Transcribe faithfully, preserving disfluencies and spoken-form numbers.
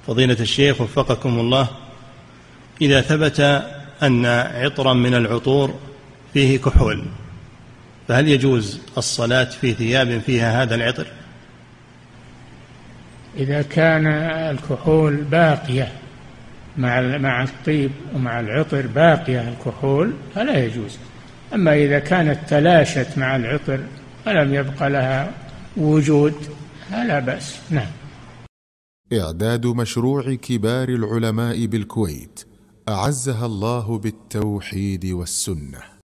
فضيلة الشيخ وفقكم الله، إذا ثبت أن عطرا من العطور فيه كحول، فهل يجوز الصلاة في ثياب فيها هذا العطر؟ إذا كان الكحول باقية مع مع الطيب ومع العطر، باقية الكحول فلا يجوز. أما إذا كانت تلاشت مع العطر ولم يبق لها وجود فلا بأس. نعم. إعداد مشروع كبار العلماء بالكويت أعزها الله بالتوحيد والسنة.